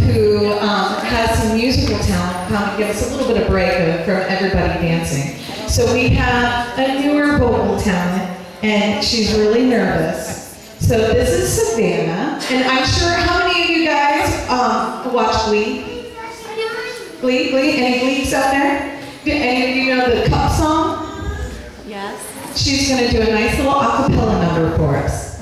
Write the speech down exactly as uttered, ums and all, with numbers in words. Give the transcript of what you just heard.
who um, has some musical talent, come and give us a little bit of break from everybody dancing. So we have a newer vocal talent, and she's really nervous. So this is Savannah, and I'm sure, how many of you guys um, watch Glee? Glee? Glee? Any Gleeks out there? Do any of you know the Cup song? Yes. She's going to do a nice little a cappella number for us.